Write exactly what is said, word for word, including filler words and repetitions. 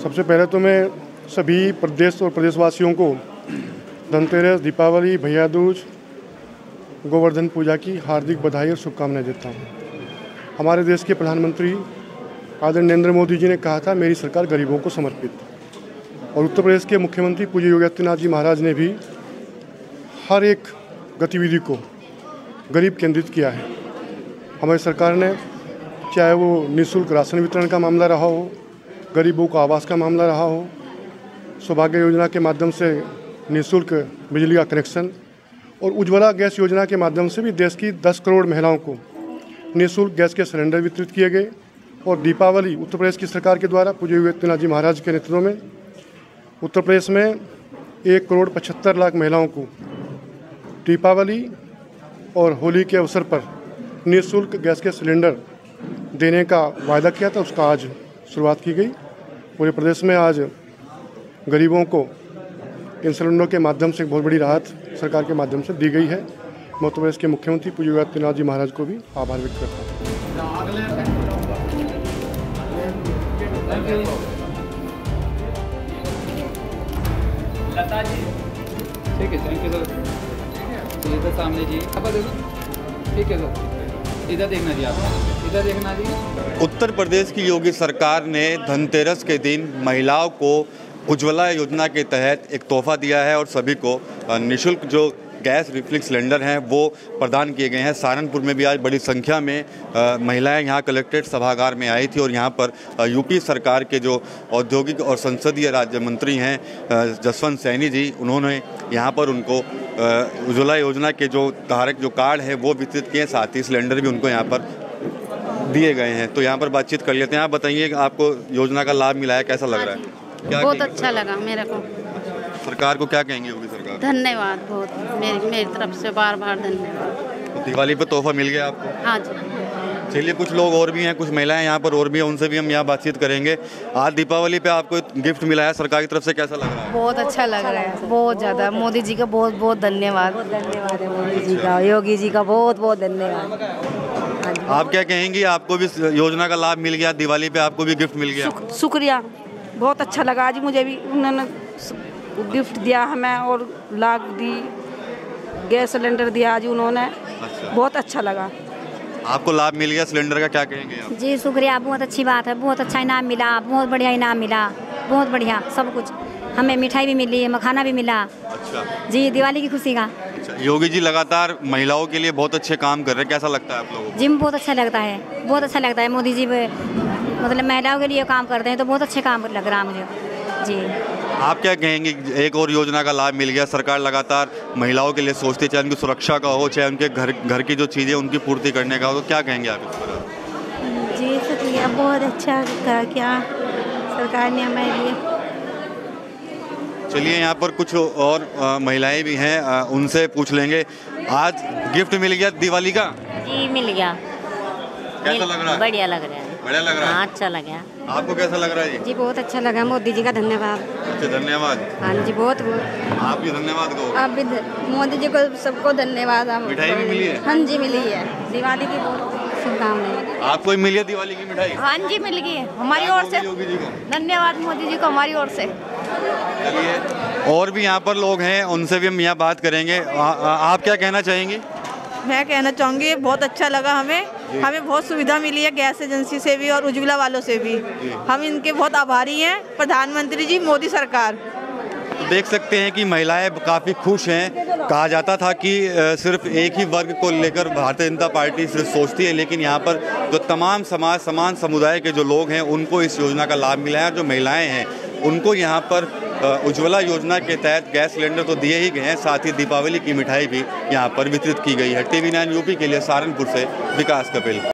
सबसे पहले तो मैं सभी प्रदेश और प्रदेशवासियों को धनतेरस, दीपावली, भैया दूज, गोवर्धन पूजा की हार्दिक बधाई और शुभकामनाएं देता हूं। हमारे देश के प्रधानमंत्री आदरणीय नरेंद्र मोदी जी ने कहा था, मेरी सरकार गरीबों को समर्पित। और उत्तर प्रदेश के मुख्यमंत्री पूज्य योगी आदित्यनाथ जी महाराज ने भी हर एक गतिविधि को गरीब केंद्रित किया है। हमारी सरकार ने, चाहे वो निःशुल्क राशन वितरण का मामला रहा हो, गरीबों को आवास का मामला रहा हो, सौभाग्य योजना के माध्यम से निःशुल्क बिजली का कनेक्शन और उज्ज्वला गैस योजना के माध्यम से भी देश की दस करोड़ महिलाओं को निःशुल्क गैस के सिलेंडर वितरित किए गए। और दीपावली उत्तर प्रदेश की सरकार के द्वारा पूज्य योगी आदित्यनाथ जी महाराज के नेतृत्व में उत्तर प्रदेश में एक करोड़ पचहत्तर लाख महिलाओं को दीपावली और होली के अवसर पर निःशुल्क गैस के सिलेंडर देने का वायदा किया था, उसका आज शुरुआत की गई। पूरे प्रदेश में आज गरीबों को इन सिलेंडरों के माध्यम से बहुत बड़ी राहत सरकार के माध्यम से दी गई है। मैं उत्तर प्रदेश के मुख्यमंत्री पूज्य योगी आदित्यनाथ जी महाराज को भी आभार व्यक्त करता हूँ। लता जी, ठीक है, थैंक यू सर। इधर सामने जी, ठीक है सर, इधर देखना जी, आप इधर देखना जी। उत्तर प्रदेश की योगी सरकार ने धनतेरस के दिन महिलाओं को उज्ज्वला योजना के तहत एक तोहफा दिया है और सभी को निःशुल्क जो गैस रिफिलिंग सिलेंडर हैं वो प्रदान किए गए हैं। सहारनपुर में भी आज बड़ी संख्या में आ, महिलाएं यहाँ कलेक्ट्रेट सभागार में आई थी और यहाँ पर आ, यूपी सरकार के जो औद्योगिक और संसदीय राज्य मंत्री हैं जसवंत सैनी जी, उन्होंने यहाँ पर उनको उज्ज्वला योजना के जो धारक जो कार्ड है वो वितरित किए, साथ ही सिलेंडर भी उनको यहाँ पर दिए गए हैं। तो यहाँ पर बातचीत कर लेते हैं। आप बताइए, आपको योजना का लाभ मिला है, कैसा लग रहा है? क्या बहुत अच्छा लगा मेरे को। सरकार को क्या कहेंगे योगी सरकार? धन्यवाद, बहुत मेरी मेरी तरफ से बार बार धन्यवाद। तो दिवाली पे तोहफा मिल गया आपको? हाँ जी। चलिए, कुछ लोग और भी हैं, कुछ महिलाएं यहाँ पर और भी हैं, उनसे भी हम यहाँ बातचीत करेंगे। आज दीपावली पे आपको गिफ्ट मिला है सरकार की तरफ से, कैसा लग रहा है? बहुत अच्छा लग रहा है, बहुत ज़्यादा। मोदी जी का बहुत बहुत धन्यवाद। बहुत धन्यवाद है मोदी जी का, योगी जी का बहुत बहुत धन्यवाद। आप क्या कहेंगी, आपको भी योजना का लाभ मिल गया, दिवाली पे आपको भी गिफ्ट मिल गया? शुक्रिया, बहुत अच्छा लगा। आज मुझे भी उन्होंने गिफ्ट दिया हमें और लाख दी, गैस सिलेंडर दिया आज उन्होंने। अच्छा। बहुत अच्छा लगा। आपको लाभ मिल गया सिलेंडर का, क्या कहेंगे आप? जी शुक्रिया, बहुत अच्छी बात है, बहुत अच्छा इनाम मिला, बहुत बढ़िया इनाम मिला, बहुत बढ़िया सब कुछ। हमें मिठाई भी मिली, मखाना भी मिला। अच्छा जी, दिवाली की खुशी का। अच्छा, योगी जी लगातार महिलाओं के लिए बहुत अच्छे काम कर रहे हैं, कैसा लगता है आप लोगों को? जी बहुत अच्छा लगता है, बहुत अच्छा लगता है। मोदी जी मतलब महिलाओं के लिए काम करते हैं तो बहुत अच्छे काम लग रहा है मुझे। जी आप क्या कहेंगे, एक और योजना का लाभ मिल गया, सरकार लगातार महिलाओं के लिए सोचती है, चाहे उनकी सुरक्षा का हो, चाहे उनके घर घर की जो चीज़ें उनकी पूर्ति करने का हो, तो क्या कहेंगे आप इस पर? जी शुक्रिया, बहुत अच्छा क्या सरकार ने हमारे लिए। चलिए, यहाँ पर कुछ और आ, महिलाएं भी हैं, आ, उनसे पूछ लेंगे। आज गिफ्ट मिल गया दिवाली का? जी मिल गया। कैसा लग रहा है? बढ़िया लग रहा है। बढ़िया लग रहा है? हाँ, अच्छा लगा। आपको कैसा लग रहा है? जी बहुत अच्छा लगा, मोदी जी का धन्यवाद। अच्छा, धन्यवाद। हाँ जी, बहुत बहुत। आप भी धन्यवाद कहो। आप भी मोदी जी को सबको धन्यवाद। मिठाई भी मिली है? हाँ जी मिली है, दिवाली की बहुत शुभकामनाएं। आपको भी मिली है दिवाली की मिठाई? हाँ जी मिल गई है, हमारी ओर से योगी जी को धन्यवाद, मोदी जी को हमारी ओर से। चलिए, और भी यहाँ पर लोग हैं, उनसे भी हम यहाँ बात करेंगे। आ, आ, आप क्या कहना चाहेंगे? मैं कहना चाहूँगी बहुत अच्छा लगा हमें हमें बहुत सुविधा मिली है गैस एजेंसी से भी और उज्ज्वला वालों से भी। हम इनके बहुत आभारी हैं, प्रधानमंत्री जी, मोदी सरकार। तो देख सकते हैं कि महिलाएं काफ़ी खुश हैं। कहा जाता था कि सिर्फ एक ही वर्ग को लेकर भारतीय जनता पार्टी सिर्फ सोचती है, लेकिन यहाँ पर जो तमाम समाज समान समुदाय के जो लोग हैं उनको इस योजना का लाभ मिला है। और जो महिलाएँ हैं उनको यहाँ पर उज्ज्वला योजना के तहत गैस सिलेंडर तो दिए ही गए हैं, साथ ही दीपावली की मिठाई भी यहाँ पर वितरित की गई है। टीवी नाइन यूपी के लिए सहारनपुर से विकास कपिल।